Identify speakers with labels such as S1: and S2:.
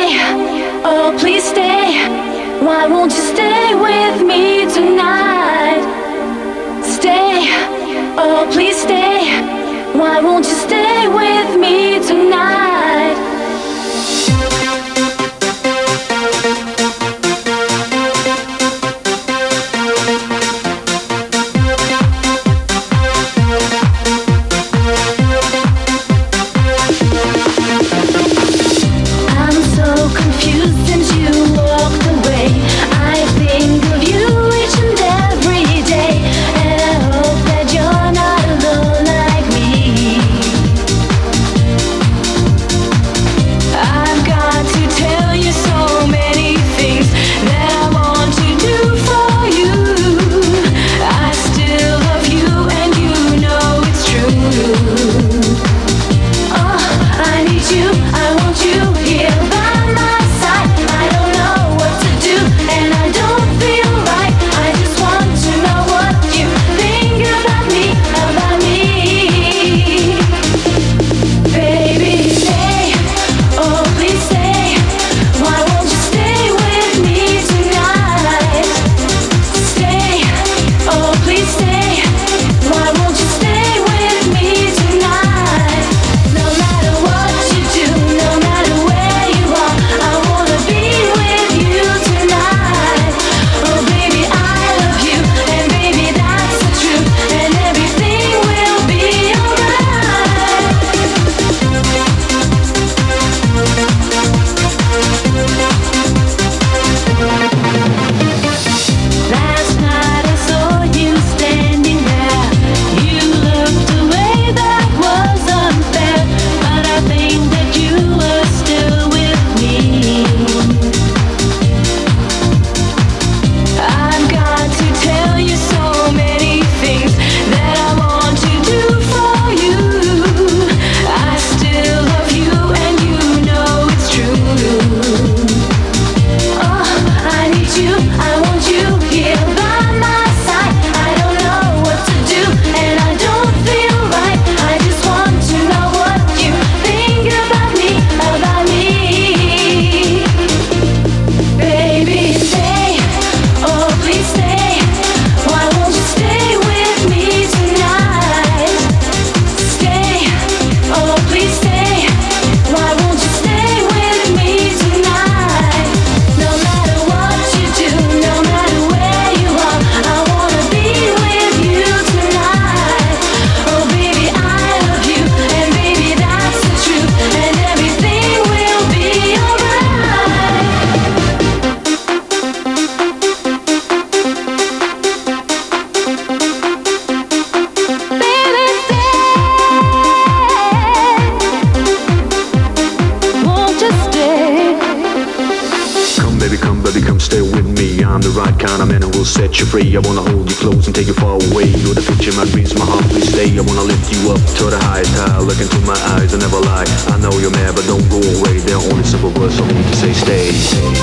S1: oh please stay. Why won't you stay with me tonight? Stay, oh please stay. Why won't you stay with me tonight? I'm so confused since you walked away. I think of you each and every day, and I hope that you're not alone like me. I've got to tell you so many things that I want to do for you. I still love you and you know it's true. Oh, I need you, I want you here by my side. I don't know what to do and I don't feel right. I just want to know what you think about me, about me. Baby, stay, oh please stay. Why won't you stay with me tonight? Stay, oh please stay. Why won't you stay with me tonight? No matter what you do, no matter where you are, I wanna be with you tonight. Oh baby, I love you, and baby that's the truth, and everything will be alright. Last night I saw you standing there. You looked away, that was unfair, but I think that you were still with me. I've got to tell you so many things that I want to do for you. I still love you and you know it's true. Oh, I need you, I want you here by my side. I don't know what to do and I don't feel right. I just want to know what you think about me, about me. Baby, stay, oh please stay. Why won't you stay with me tonight? Stay, oh please stay. Why won't you stay with me tonight? No matter what you do, no matter where you are, I wanna be with you tonight. Oh baby, I love you, and baby that's the truth, and everything will be alright. Baby, stay. Won't you stay?
S2: Come baby, come stay with me. I'm the right kind of man who will set you free. I wanna hold you close and take you far away. You're the picture, my dreams, my heart, please stay. I wanna lift you up to the highest high. Look into my eyes, I never lie. I know you're mad, but don't go away. There are only simple words I need to say, stay.